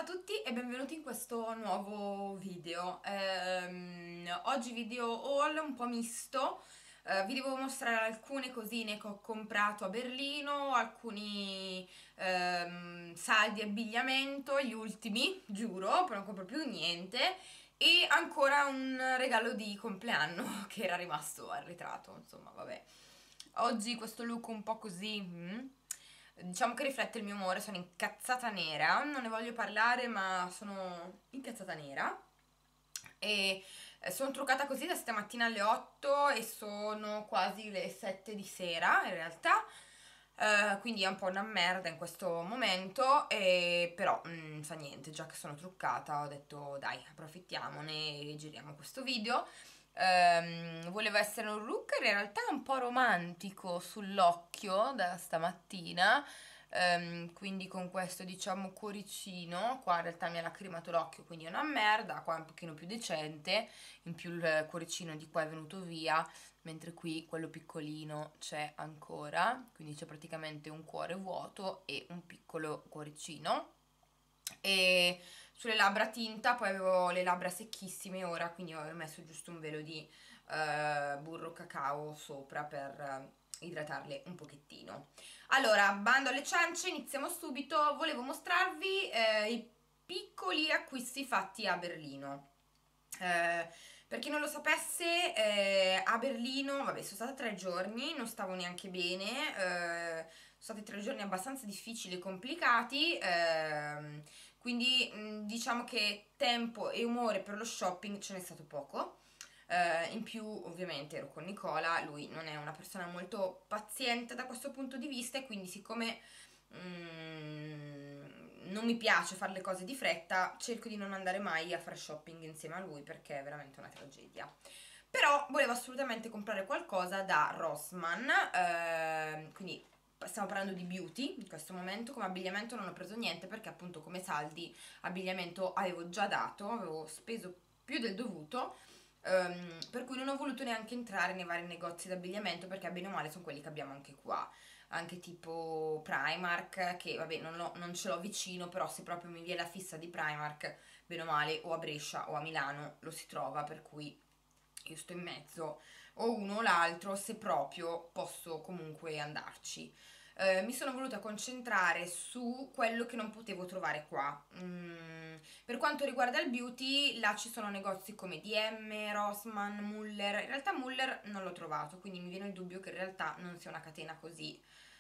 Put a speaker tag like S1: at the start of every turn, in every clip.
S1: a tutti e benvenuti in questo nuovo video. Oggi video haul un po' misto. Vi devo mostrare alcune cosine che ho comprato a Berlino, alcuni saldi abbigliamento, gli ultimi, giuro, poi non compro più niente, e ancora un regalo di compleanno che era rimasto arretrato, insomma, vabbè. Oggi questo look un po' così, diciamo che riflette il mio umore, sono incazzata nera, non ne voglio parlare ma sono incazzata nera e sono truccata così da stamattina alle 8 e sono quasi le 7 di sera in realtà. Quindi è un po' una merda in questo momento, però fa niente, già che sono truccata ho detto dai, approfittiamone e giriamo questo video. Voleva essere un look in realtà un po' romantico sull'occhio da stamattina, quindi con questo diciamo cuoricino. Qua in realtà mi ha lacrimato l'occhio, quindi è una merda, qua è un pochino più decente, in più il cuoricino di qua è venuto via, mentre qui quello piccolino c'è ancora, quindi c'è praticamente un cuore vuoto e un piccolo cuoricino. E sulle labbra tinta, poi avevo le labbra secchissime ora, quindi ho messo giusto un velo di burro cacao sopra per idratarle un pochettino. Allora, bando alle ciance, iniziamo subito. Volevo mostrarvi i piccoli acquisti fatti a Berlino. Per chi non lo sapesse, a Berlino, vabbè, sono stata 3 giorni, non stavo neanche bene, sono stati 3 giorni abbastanza difficili e complicati, quindi diciamo che tempo e umore per lo shopping ce n'è stato poco. In più ovviamente ero con Nicola, lui non è una persona molto paziente da questo punto di vista e quindi siccome non mi piace fare le cose di fretta, cerco di non andare mai a fare shopping insieme a lui perché è veramente una tragedia. Però volevo assolutamente comprare qualcosa da Rossmann, quindi stiamo parlando di beauty in questo momento. Come abbigliamento non ho preso niente perché appunto come saldi abbigliamento avevo già dato, avevo speso più del dovuto, per cui non ho voluto neanche entrare nei vari negozi d'abbigliamento perché bene o male sono quelli che abbiamo anche qua, anche tipo Primark, che vabbè non ce l'ho vicino, però se proprio mi viene la fissa di Primark, bene o male o a Brescia o a Milano lo si trova, per cui io sto in mezzo, o uno o l'altro, se proprio posso comunque andarci. Mi sono voluta concentrare su quello che non potevo trovare qua. Per quanto riguarda il beauty, là ci sono negozi come DM, Rossmann, Muller. In realtà Muller non l'ho trovato, quindi mi viene il dubbio che in realtà non sia una catena così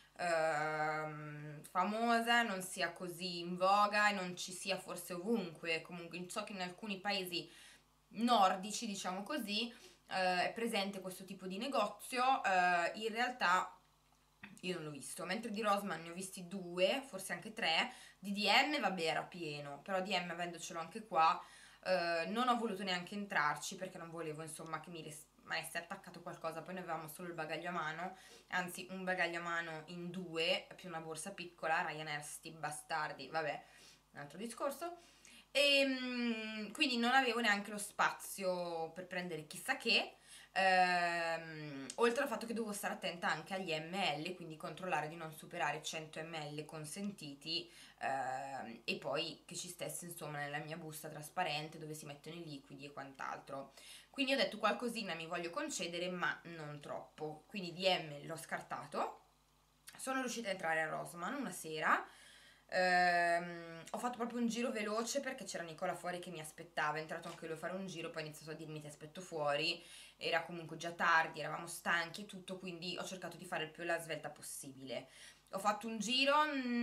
S1: famosa, non sia così in voga e non ci sia forse ovunque. Comunque so che in alcuni paesi nordici, diciamo così, è presente questo tipo di negozio. In realtà io non l'ho visto, mentre di Rossmann ne ho visti due, forse anche tre. Di DM vabbè era pieno, però DM avendocelo anche qua non ho voluto neanche entrarci perché non volevo insomma che mi rimanesse attaccato qualcosa. Poi noi avevamo solo il bagaglio a mano, anzi un bagaglio a mano in due più una borsa piccola. Ryanair sti bastardi, vabbè, un altro discorso. E quindi non avevo neanche lo spazio per prendere chissà che, oltre al fatto che dovevo stare attenta anche agli ml, quindi controllare di non superare 100 ml consentiti, e poi che ci stesse insomma nella mia busta trasparente dove si mettono i liquidi e quant'altro. Quindi ho detto qualcosina mi voglio concedere, ma non troppo, quindi DM l'ho scartato. Sono riuscita a entrare a Rossmann una sera. Ho fatto proprio un giro veloce perché c'era Nicola fuori che mi aspettava. È entrato anche lui a fare un giro, poi ha iniziato a dirmi ti aspetto fuori. Era comunque già tardi, eravamo stanchi e tutto, quindi ho cercato di fare il più alla svelta possibile. Ho fatto un giro,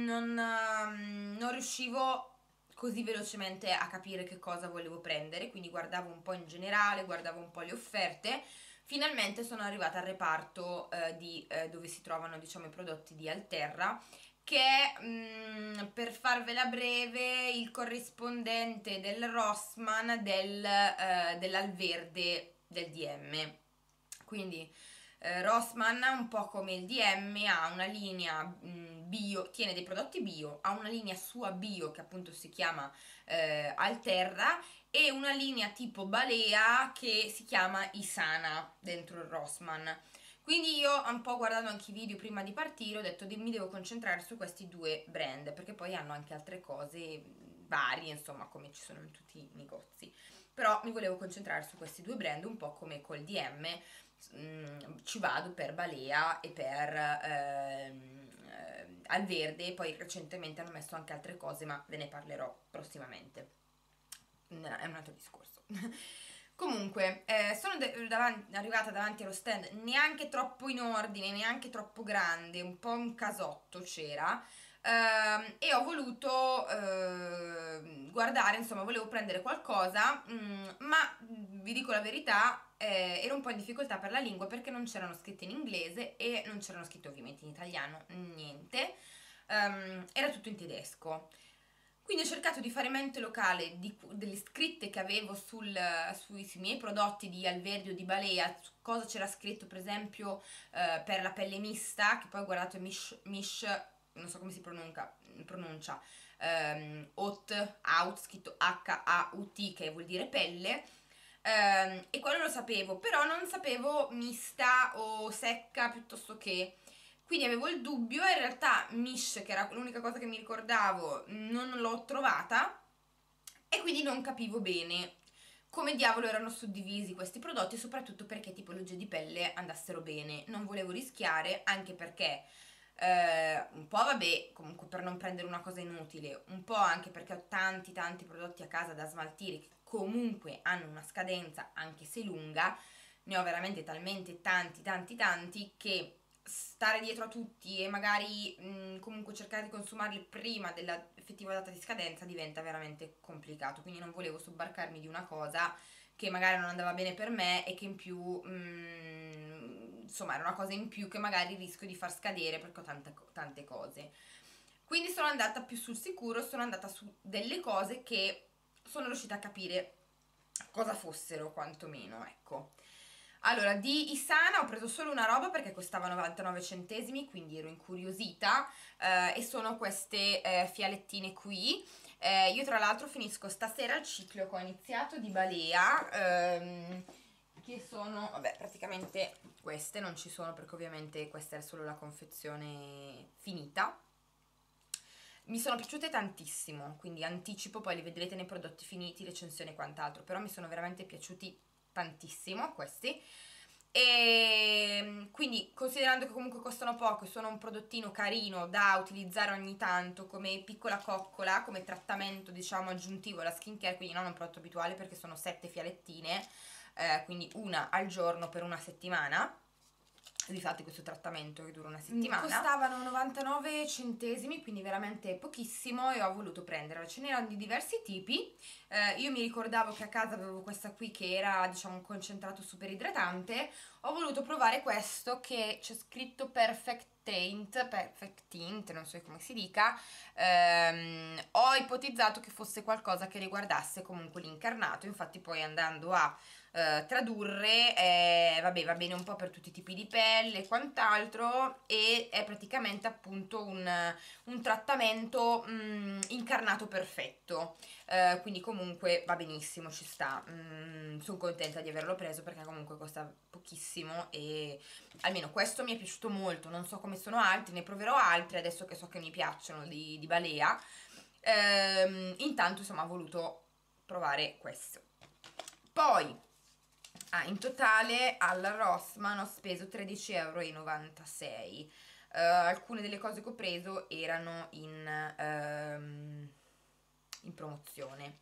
S1: non riuscivo così velocemente a capire che cosa volevo prendere, quindi guardavo un po' in generale, guardavo un po' le offerte. Finalmente sono arrivata al reparto dove si trovano diciamo i prodotti di Alterra, che è, per farvela breve, il corrispondente del Rossmann dell'Alverde del DM. Quindi Rossmann, un po' come il DM, ha una linea bio, tiene dei prodotti bio, ha una linea sua bio che appunto si chiama Alterra, e una linea tipo Balea che si chiama Isana dentro il Rossmann. Quindi io un po' guardando anche i video prima di partire ho detto mi devo concentrare su questi due brand perché poi hanno anche altre cose vari, insomma, come ci sono in tutti i negozi. Però mi volevo concentrare su questi due brand, un po' come col DM. Ci vado per Balea e per Alverde, poi recentemente hanno messo anche altre cose, ma ve ne parlerò prossimamente. È un altro discorso. Comunque, sono arrivata davanti allo stand, neanche troppo in ordine, neanche troppo grande, un po' un casotto c'era, e ho voluto guardare, insomma, volevo prendere qualcosa, ma vi dico la verità, ero un po' in difficoltà per la lingua perché non c'erano scritte in inglese e non c'erano scritte ovviamente in italiano, niente, era tutto in tedesco. Quindi ho cercato di fare mente locale delle scritte che avevo sui miei prodotti di Alverdi o di Balea, su cosa c'era scritto per esempio per la pelle mista, che poi ho guardato Mish, non so come si pronuncia Out, scritto H-A-U-T, che vuol dire pelle, e quello lo sapevo, però non sapevo mista o secca piuttosto che... Quindi avevo il dubbio e in realtà Mish, che era l'unica cosa che mi ricordavo, non l'ho trovata e quindi non capivo bene come diavolo erano suddivisi questi prodotti e soprattutto perché tipologie di pelle andassero bene. Non volevo rischiare, anche perché un po' vabbè, comunque per non prendere una cosa inutile, un po' anche perché ho tanti prodotti a casa da smaltire che comunque hanno una scadenza anche se lunga, ne ho veramente talmente tanti che stare dietro a tutti e magari comunque cercare di consumarli prima della effettiva data di scadenza diventa veramente complicato, quindi non volevo sobbarcarmi di una cosa che magari non andava bene per me e che in più insomma era una cosa in più che magari rischio di far scadere perché ho tante cose. Quindi sono andata più sul sicuro, sono andata su delle cose che sono riuscita a capire cosa fossero, quantomeno, ecco. Allora, di Isana ho preso solo una roba perché costava 99 centesimi, quindi ero incuriosita, e sono queste fialettine qui. Io tra l'altro finisco stasera il ciclo che ho iniziato di Balea, che sono, vabbè, praticamente queste non ci sono perché ovviamente questa è solo la confezione finita. Mi sono piaciute tantissimo, quindi anticipo, poi li vedrete nei prodotti finiti, recensione e quant'altro, però mi sono veramente piaciuti tantissimo questi. E quindi considerando che comunque costano poco, sono un prodottino carino da utilizzare ogni tanto come piccola coccola, come trattamento diciamo aggiuntivo alla skincare, quindi non un prodotto abituale perché sono 7 fialettine, quindi una al giorno per una settimana. Difatti questo trattamento che dura una settimana costavano 99 centesimi, quindi veramente pochissimo, e ho voluto prendere. Ce n'erano di diversi tipi. Io mi ricordavo che a casa avevo questa qui che era diciamo un concentrato super idratante. Ho voluto provare questo che c'è scritto Perfect Tint, non so come si dica. Ho ipotizzato che fosse qualcosa che riguardasse comunque l'incarnato, infatti poi andando a tradurre, vabbè, va bene un po' per tutti i tipi di pelle e quant'altro, e è praticamente appunto un trattamento incarnato perfetto, quindi comunque va benissimo, ci sta. Sono contenta di averlo preso perché comunque costa pochissimo e almeno questo mi è piaciuto molto. Non so come sono altri, ne proverò altri adesso che so che mi piacciono di Balea. Intanto insomma ho voluto provare questo. Poi in totale alla Rossmann ho speso 13,96 €. Alcune delle cose che ho preso erano in promozione.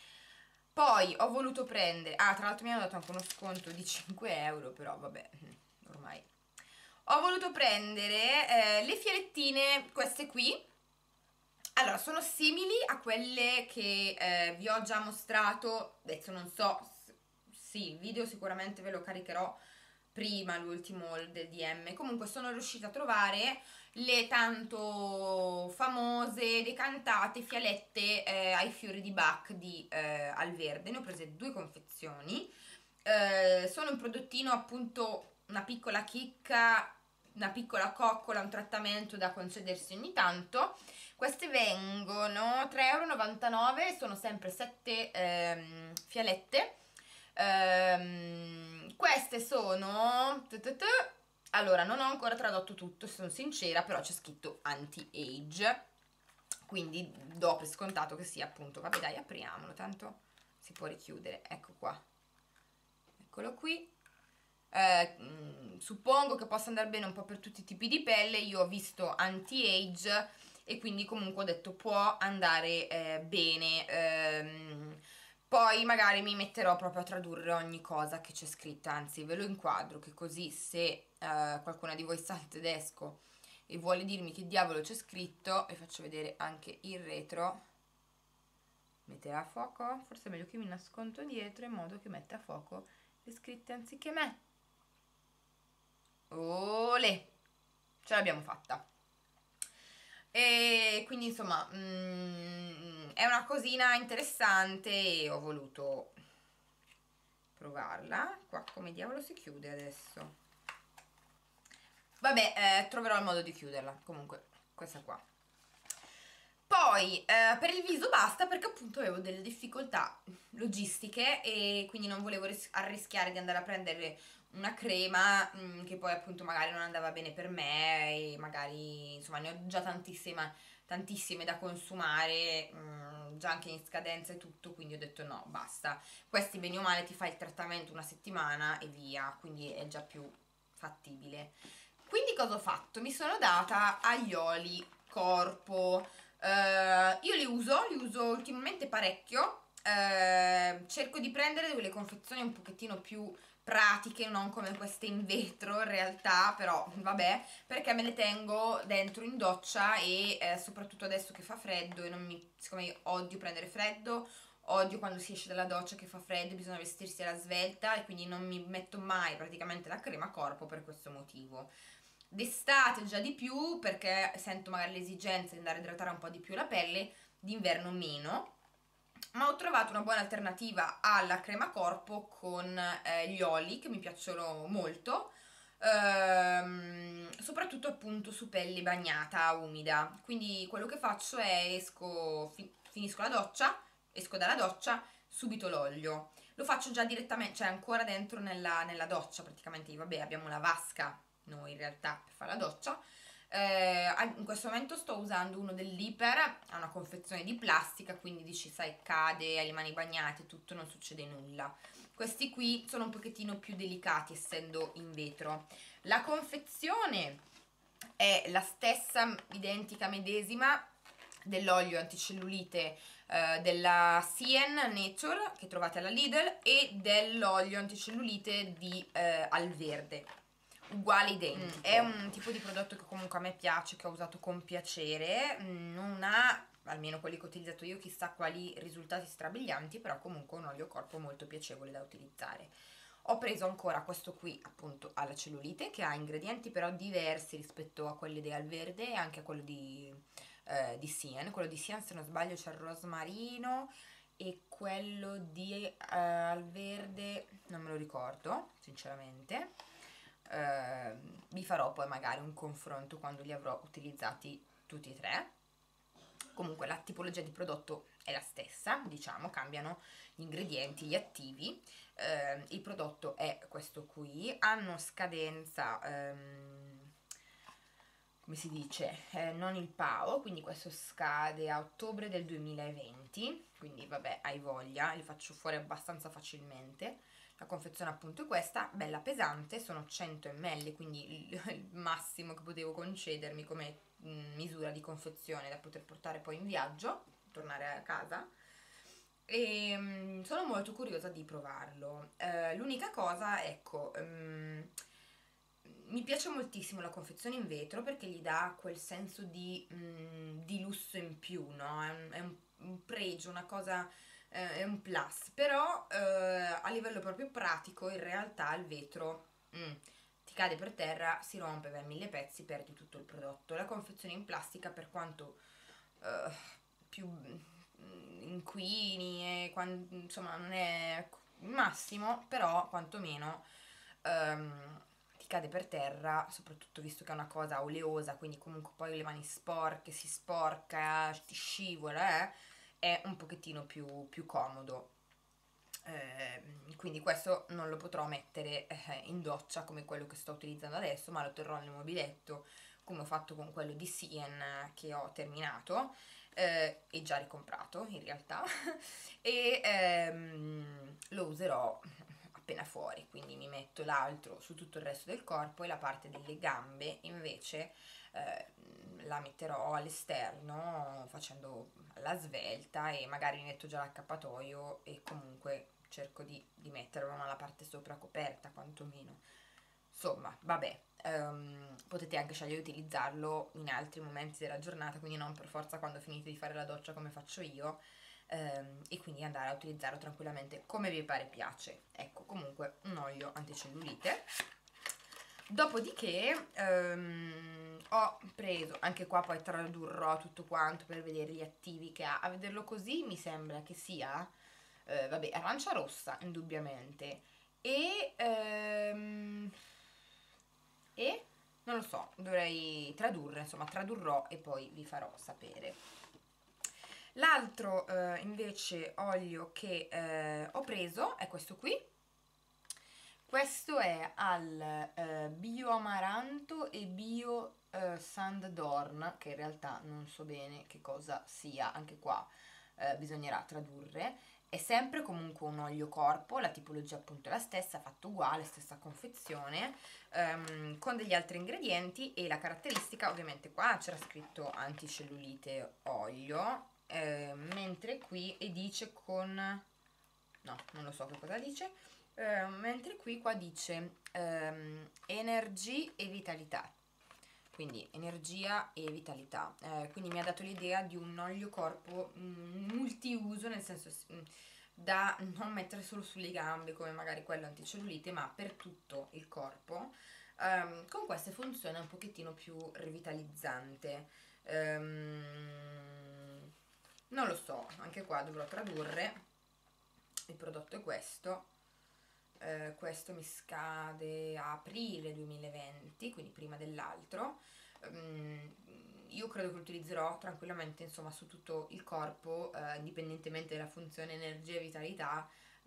S1: Poi ho voluto prendere, tra l'altro mi hanno dato anche uno sconto di 5 €, però vabbè, ormai. Ho voluto prendere le fialettine, queste qui. Allora, sono simili a quelle che vi ho già mostrato, adesso non so, sì, il video sicuramente ve lo caricherò prima, l'ultimo del DM. Comunque sono riuscita a trovare le tanto famose, decantate fialette ai fiori di Bach di Alverde. Ne ho prese 2 confezioni. Sono un prodottino appunto, una piccola chicca, una piccola coccola, un trattamento da concedersi ogni tanto. Queste vengono 3,99 €, sono sempre 7 fialette. Queste sono... Allora, non ho ancora tradotto tutto, sono sincera, però c'è scritto anti-age. quindi do per scontato che sia appunto, vabbè dai, apriamolo, tanto si può richiudere, ecco qua, eccolo qui. Suppongo che possa andare bene un po' per tutti i tipi di pelle. Io ho visto anti-age e quindi comunque ho detto può andare bene. Poi magari mi metterò proprio a tradurre ogni cosa che c'è scritta, anzi ve lo inquadro, che così se qualcuna di voi sa il tedesco e vuole dirmi che diavolo c'è scritto, vi faccio vedere anche il retro. Mettere a fuoco, forse è meglio che mi nascondo dietro in modo che metta a fuoco le scritte anziché me. Olè, ce l'abbiamo fatta. E quindi insomma è una cosina interessante e ho voluto provarla. Qua come diavolo si chiude adesso? Vabbè, troverò il modo di chiuderla. Comunque, questa qua. Poi per il viso basta, perché appunto avevo delle difficoltà logistiche e quindi non volevo arrischiare di andare a prendere una crema che poi appunto magari non andava bene per me e magari insomma ne ho già tantissime da consumare, già anche in scadenza e tutto, quindi ho detto no, basta. Questi bene o male ti fai il trattamento una settimana e via, quindi è già più fattibile. Quindi cosa ho fatto? Mi sono data agli oli corpo. Io li uso ultimamente parecchio. Cerco di prendere delle confezioni un pochettino più pratiche, non come queste in vetro in realtà, però vabbè, perché me le tengo dentro in doccia e soprattutto adesso che fa freddo e siccome io odio prendere freddo, odio quando si esce dalla doccia che fa freddo, bisogna vestirsi alla svelta e quindi non mi metto mai praticamente la crema corpo per questo motivo. D'estate già di più perché sento magari l'esigenza di andare a idratare un po' di più la pelle, d'inverno meno, ma ho trovato una buona alternativa alla crema corpo con gli oli che mi piacciono molto, soprattutto appunto su pelle bagnata, umida. Quindi quello che faccio è finisco la doccia, esco dalla doccia, subito l'olio. Lo faccio già direttamente, cioè ancora dentro nella doccia praticamente. Vabbè, abbiamo la vasca noi in realtà per fare la doccia. In questo momento sto usando uno dell'Iper, ha una confezione di plastica, quindi dici sai cade, hai le mani bagnate, tutto, non succede nulla. Questi qui sono un pochettino più delicati essendo in vetro. La confezione è la stessa, identica, medesima dell'olio anticellulite della Sien Nature che trovate alla Lidl e dell'olio anticellulite di Alverde, uguale identico. È un tipo di prodotto che comunque a me piace, che ho usato con piacere, non ha, almeno quelli che ho utilizzato io, chissà quali risultati strabilianti, però comunque un olio corpo molto piacevole da utilizzare. Ho preso ancora questo qui appunto alla cellulite che ha ingredienti però diversi rispetto a quelli di Alverde e anche a quello di Sien. Quello di Sien, se non sbaglio, c'è il rosmarino e quello di Alverde non me lo ricordo sinceramente. Vi farò poi magari un confronto quando li avrò utilizzati tutti e tre. Comunque la tipologia di prodotto è la stessa, diciamo, cambiano gli ingredienti, gli attivi. Il prodotto è questo qui, hanno scadenza, come si dice, non il PAO, quindi questo scade a ottobre del 2020, quindi vabbè, hai voglia, li faccio fuori abbastanza facilmente. La confezione appunto è questa, bella pesante, sono 100 ml, quindi il massimo che potevo concedermi come misura di confezione da poter portare poi in viaggio, tornare a casa. E sono molto curiosa di provarlo. L'unica cosa, ecco, mi piace moltissimo la confezione in vetro perché gli dà quel senso di lusso in più, no? È un pregio, una cosa, è un plus, però a livello proprio pratico in realtà il vetro ti cade per terra, si rompe, va in mille pezzi, perdi tutto il prodotto. La confezione in plastica, per quanto più inquini e insomma non è il massimo, però quantomeno ti cade per terra, soprattutto visto che è una cosa oleosa, quindi comunque poi le mani sporche, si sporca, ti scivola, è un pochettino più comodo. Quindi questo non lo potrò mettere in doccia come quello che sto utilizzando adesso, ma lo terrò nel mobiletto come ho fatto con quello di Sien che ho terminato e già ricomprato in realtà e lo userò appena fuori, quindi mi metto l'altro su tutto il resto del corpo e la parte delle gambe invece la metterò all'esterno facendo la svelta e magari mi metto già l'accappatoio e comunque cerco di metterlo nella parte sopra coperta quantomeno. Insomma, vabbè, potete anche scegliere di utilizzarlo in altri momenti della giornata, quindi non per forza quando finite di fare la doccia come faccio io, e quindi andare a utilizzarlo tranquillamente come vi pare piace. Ecco, comunque un olio anticellulite. Dopodiché ho preso, anche qua poi tradurrò tutto quanto per vedere gli attivi che ha. A vederlo così mi sembra che sia, vabbè, arancia rossa indubbiamente e e non lo so, dovrei tradurre, insomma tradurrò e poi vi farò sapere. L'altro invece olio che ho preso è questo qui. Questo è al bio amaranto e bio sandorn, che in realtà non so bene che cosa sia, anche qua bisognerà tradurre. È sempre comunque un olio corpo, la tipologia appunto è la stessa, fatto uguale, stessa confezione, con degli altri ingredienti e la caratteristica, ovviamente qua c'era scritto anticellulite olio, mentre qui e dice con... no, non lo so che cosa dice, mentre qui qua dice energy e vitalità, quindi energia e vitalità, quindi mi ha dato l'idea di un olio corpo multiuso, nel senso da non mettere solo sulle gambe come magari quello anticellulite, ma per tutto il corpo, con queste funzioni un pochettino più rivitalizzante. Non lo so, anche qua dovrò tradurre. Il prodotto è questo mi scade a aprile 2020, quindi prima dell'altro. Io credo che lo utilizzerò tranquillamente, insomma, su tutto il corpo, indipendentemente dalla funzione energia e vitalità.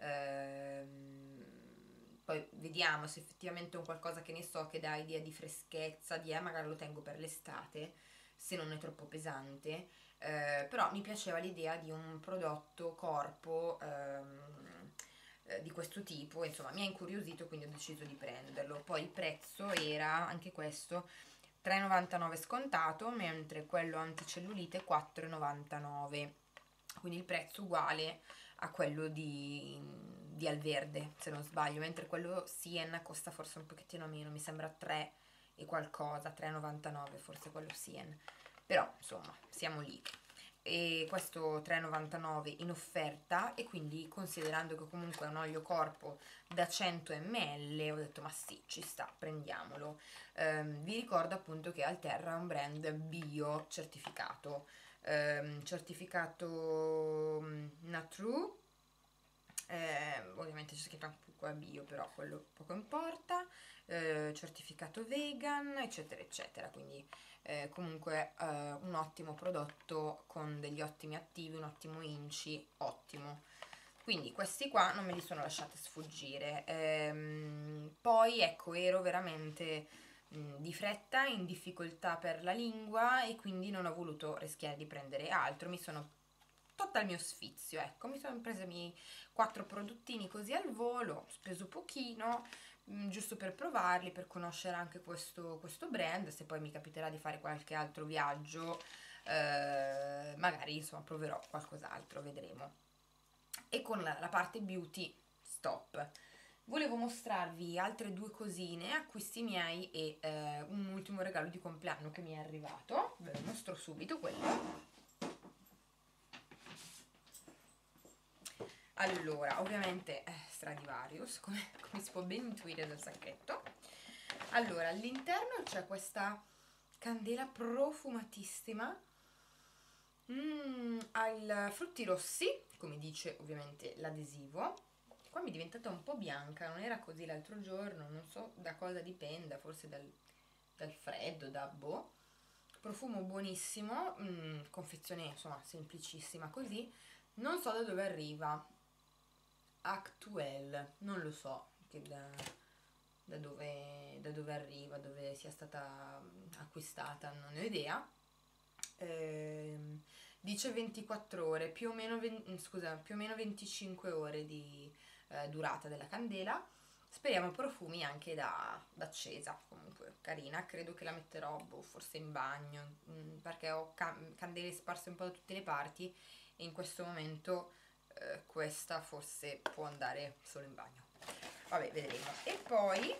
S1: Poi vediamo se effettivamente è un qualcosa che ne so che dà idea di freschezza, magari lo tengo per l'estate se non è troppo pesante. Però mi piaceva l'idea di un prodotto corpo di questo tipo, insomma mi ha incuriosito, quindi ho deciso di prenderlo. Poi il prezzo era anche questo 3,99 scontato, mentre quello anticellulite 4,99, quindi il prezzo uguale a quello di Alverde se non sbaglio, mentre quello Sien costa forse un pochettino meno, mi sembra 3 e qualcosa, 3,99 forse quello Sien, però insomma siamo lì. E questo 3,99 in offerta, e quindi considerando che comunque è un olio corpo da 100 ml ho detto ma sì, ci sta, prendiamolo. Vi ricordo appunto che Alterra è un brand bio certificato, certificato Natru, ovviamente c'è scritto anche qua bio, però quello poco importa, certificato vegan eccetera eccetera, quindi comunque un ottimo prodotto con degli ottimi attivi, un ottimo inci, ottimo. Quindi questi qua non me li sono lasciate sfuggire. Poi ecco, ero veramente di fretta, in difficoltà per la lingua e quindi non ho voluto rischiare di prendere altro, mi sono tolta il mio sfizio, ecco, mi sono presa i miei 4 prodottini così al volo, ho speso pochino, giusto per provarli, per conoscere anche questo brand. Se poi mi capiterà di fare qualche altro viaggio, magari insomma proverò qualcos'altro, vedremo. E con la parte beauty stop. Volevo mostrarvi altre due cosine, acquisti miei e un ultimo regalo di compleanno che mi è arrivato. Ve lo mostro subito quello. Allora, ovviamente Stradivarius, come si può ben intuire dal sacchetto. Allora, all'interno c'è questa candela profumatissima ai frutti rossi, come dice ovviamente l'adesivo. Qua mi è diventata un po' bianca, non era così l'altro giorno, non so da cosa dipenda, forse dal freddo, da boh. Profumo buonissimo, confezione insomma semplicissima così. Non so da dove arriva. Actuel, non lo so da dove arriva, dove sia stata acquistata, non ne ho idea. Dice 24 ore, più o meno, scusa, più o meno 25 ore di durata della candela. Speriamo profumi anche da accesa. Comunque carina, credo che la metterò boh, forse in bagno, perché ho candele sparse un po' da tutte le parti e in questo momento questa forse può andare solo in bagno. Vabbè, vedremo. E poi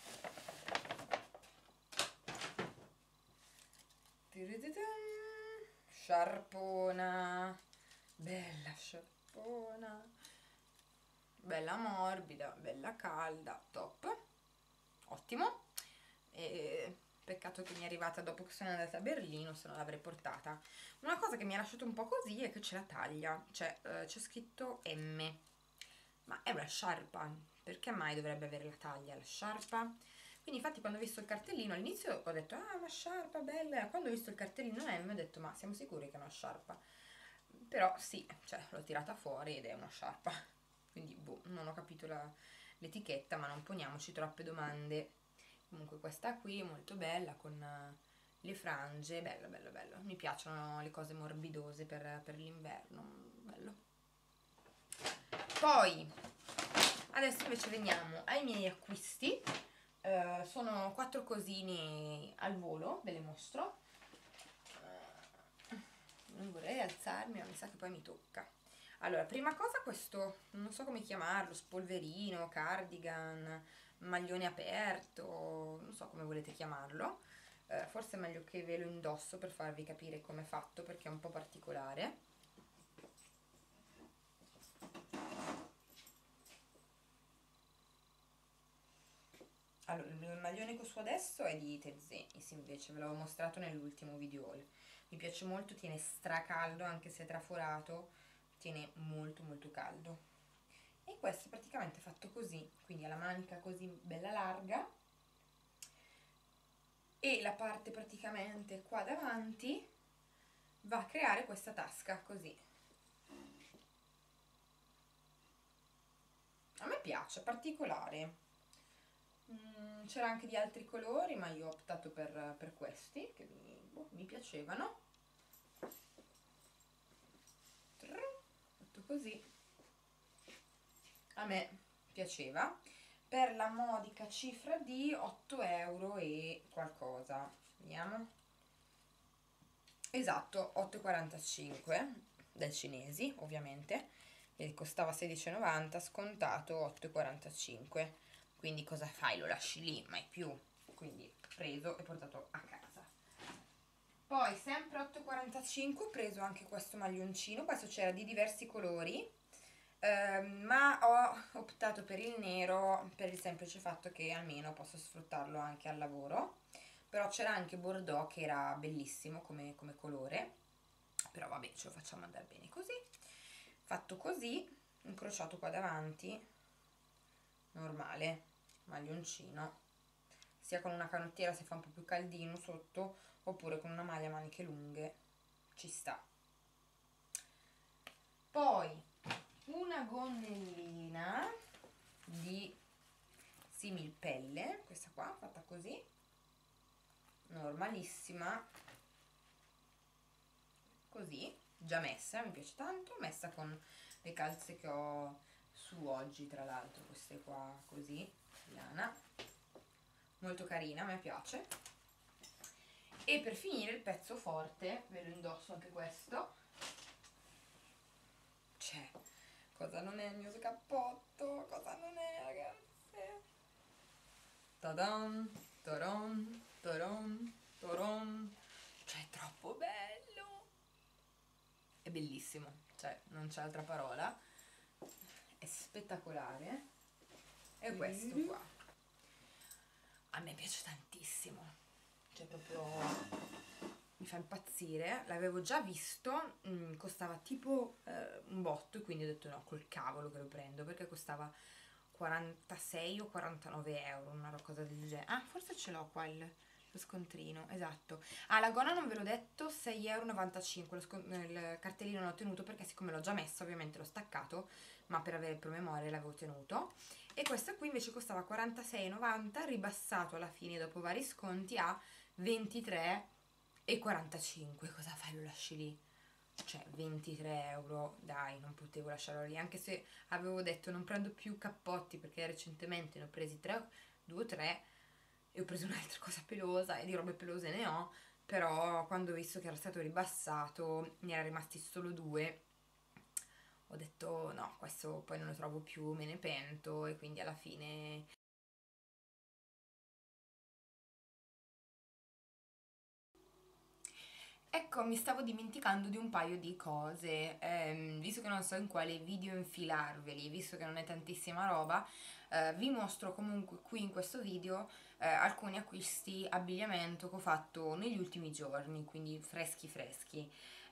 S1: sciarpona, bella sciarpona, bella morbida, bella calda, top, ottimo. E peccato che mi è arrivata dopo che sono andata a Berlino, se no l'avrei portata. Una cosa che mi ha lasciato un po' così è che c'è la taglia, cioè c'è scritto M, ma è una sciarpa, perché mai dovrebbe avere la taglia la sciarpa? Quindi infatti quando ho visto il cartellino all'inizio ho detto ah, una sciarpa bella, quando ho visto il cartellino M ho detto ma siamo sicuri che è una sciarpa? Però sì, cioè l'ho tirata fuori ed è una sciarpa, quindi boh, non ho capito l'etichetta, ma non poniamoci troppe domande. Comunque questa qui è molto bella con le frange, bello bello bello, mi piacciono le cose morbidose per l'inverno, bello. Poi adesso invece veniamo ai miei acquisti. Sono 4 cosini al volo, ve le mostro. Non vorrei alzarmi, ma mi sa che poi mi tocca. Allora, prima cosa questo, non so come chiamarlo, spolverino, cardigan, maglione aperto, non so come volete chiamarlo. Forse è meglio che ve lo indosso per farvi capire come è fatto, perché è un po' particolare. Allora, il maglione che ho su adesso è di Tezenis, invece ve l'avevo mostrato nell'ultimo video. Mi piace molto, tiene stracaldo, anche se è traforato, tiene molto molto caldo. E questo è praticamente fatto così, quindi ha la manica così bella larga e la parte praticamente qua davanti va a creare questa tasca così. A me piace, è particolare. C'era anche di altri colori, ma io ho optato per questi che mi piacevano. Fatto così, a me piaceva, per la modica cifra di 8 euro e qualcosa. Vediamo, esatto, 8,45 dai cinesi ovviamente, che costava 16,90, scontato 8,45. Quindi cosa fai? Lo lasci lì, mai più. Quindi preso e portato a casa. Poi sempre 8,45 ho preso anche questo maglioncino. Questo c'era di diversi colori, ma ho optato per il nero per il semplice fatto che almeno posso sfruttarlo anche al lavoro. Però c'era anche Bordeaux che era bellissimo come colore, però vabbè, ce lo facciamo andare bene così. Fatto così, incrociato qua davanti, normale, maglioncino, sia con una canottiera se fa un po' più caldino sotto, oppure con una maglia a maniche lunghe, ci sta. Poi una gonnellina di similpelle, questa qua fatta così, normalissima, così, già messa, mi piace tanto, messa con le calze che ho su oggi, tra l'altro, queste qua così, lana, molto carina, mi piace. E per finire il pezzo forte, ve lo indosso anche questo, c'è, cosa non è il mio cappotto, cosa non è, ragazze, ta-dan, taron, taron, taron, cioè è troppo bello, è bellissimo, cioè non c'è altra parola, è spettacolare. E questo qua a me piace tantissimo, cioè proprio mi fa impazzire. L'avevo già visto, costava tipo un botto, e quindi ho detto no, col cavolo che lo prendo, perché costava 46 o 49 euro, una cosa del genere. Ah, forse ce l'ho qua lo scontrino, esatto. Ah, la gonna non ve l'ho detto, 6,95 €, il cartellino l'ho tenuto perché siccome l'ho già messo ovviamente l'ho staccato, ma per avere il promemoria l'avevo tenuto. E questo qui invece costava 46,90, ribassato alla fine dopo vari sconti a 23,45. Cosa fai? Lo lasci lì? Cioè 23 euro, dai, non potevo lasciarlo lì, anche se avevo detto non prendo più cappotti perché recentemente ne ho presi 2 o 3 e ho preso un'altra cosa pelosa e di robe pelose ne ho, però quando ho visto che era stato ribassato, ne erano rimasti solo 2, ho detto no, questo poi non lo trovo più, me ne pento e quindi alla fine. Ecco, mi stavo dimenticando di un paio di cose, visto che non so in quale video infilarveli, visto che non è tantissima roba, vi mostro comunque qui in questo video alcuni acquisti abbigliamento che ho fatto negli ultimi giorni, quindi freschi freschi.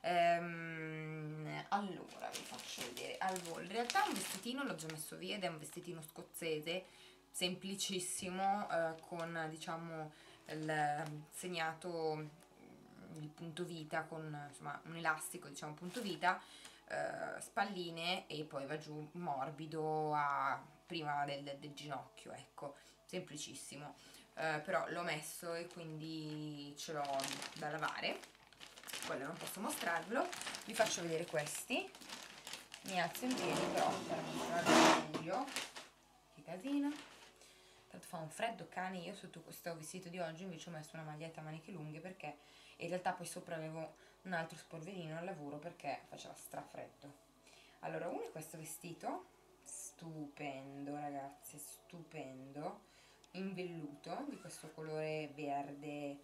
S1: Allora, vi faccio vedere al volo. In realtà un vestitino l'ho già messo via ed è un vestitino scozzese, semplicissimo, con diciamo il segnato il punto vita con insomma un elastico diciamo punto vita, spalline e poi va giù morbido a prima del ginocchio, ecco, semplicissimo. Però l'ho messo e quindi ce l'ho da lavare, quello non posso mostrarvelo. Vi faccio vedere questi, mi alzo in piedi però per mostrarvi meglio. Che casino, tanto fa un freddo cane. Io sotto questo vestito di oggi invece ho messo una maglietta a maniche lunghe perché in realtà poi sopra avevo un altro spolverino al lavoro perché faceva strafreddo. Allora, uno è questo vestito stupendo, ragazzi, stupendo, in velluto di questo colore verde,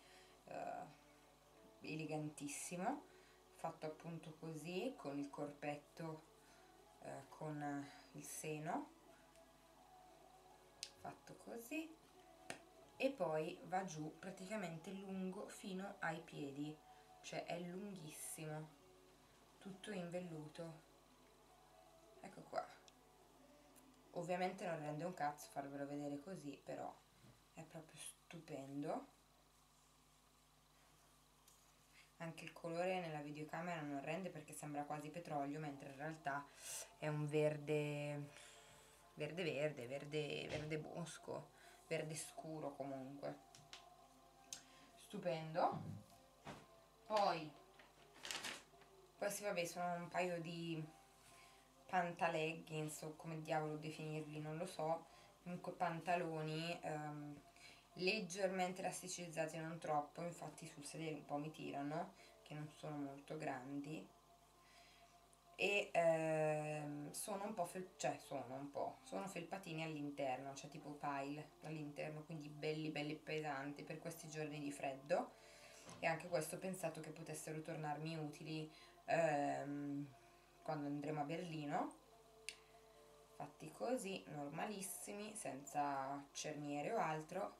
S1: elegantissimo, fatto appunto così con il corpetto, con il seno fatto così e poi va giù praticamente lungo fino ai piedi, cioè è lunghissimo, tutto in velluto. Ecco qua. Ovviamente non rende un cazzo farvelo vedere così, però è proprio stupendo. Anche il colore nella videocamera non rende perché sembra quasi petrolio, mentre in realtà è un verde verde bosco, verde scuro comunque. Stupendo. Poi questi vabbè sono un paio di pantaleggings o come diavolo definirli, non lo so, comunque pantaloni leggermente elasticizzati, non troppo, infatti sul sedere un po' mi tirano, che non sono molto grandi e sono un po' sono felpatini all'interno, cioè tipo pile all'interno, quindi belli belli pesanti per questi giorni di freddo, e anche questo ho pensato che potessero tornarmi utili quando andremo a Berlino, fatti così, normalissimi, senza cerniere o altro.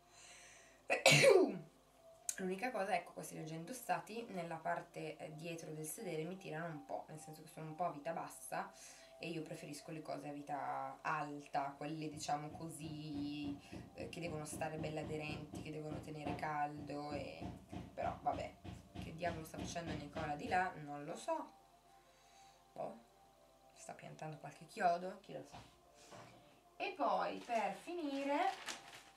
S1: L'unica cosa, ecco, questi li ho già indossati, nella parte dietro del sedere mi tirano un po', nel senso che sono un po' a vita bassa e io preferisco le cose a vita alta, quelle diciamo così, che devono stare belle aderenti, che devono tenere caldo, e però vabbè, che diavolo sta facendo Nicola di là, non lo so. Oh, sta piantando qualche chiodo, chi lo sa. E poi per finire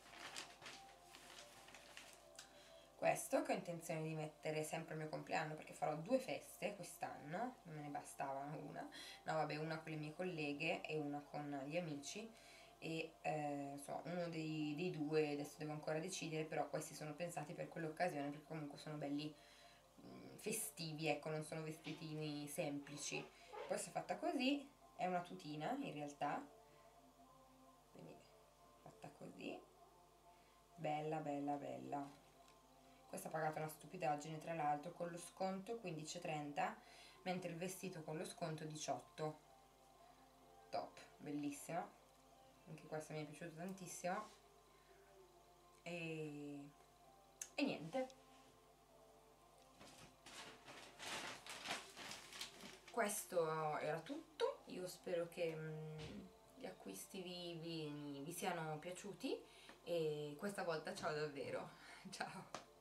S1: questo che ho intenzione di mettere sempre al mio compleanno perché farò 2 feste quest'anno, non me ne bastava una, no vabbè, una con le mie colleghe e una con gli amici, e insomma uno dei due adesso devo ancora decidere, però questi sono pensati per quell'occasione perché comunque sono belli festivi, ecco, non sono vestitini semplici. Questa è fatta così, è una tutina in realtà, quindi fatta così, bella bella bella. Questa ha pagato una stupidaggine tra l'altro, con lo sconto 15,30, mentre il vestito con lo sconto 18. Top, bellissima, anche questa mi è piaciuta tantissimo. E niente, questo era tutto. Io spero che gli acquisti vi siano piaciuti, e questa volta ciao davvero. Ciao!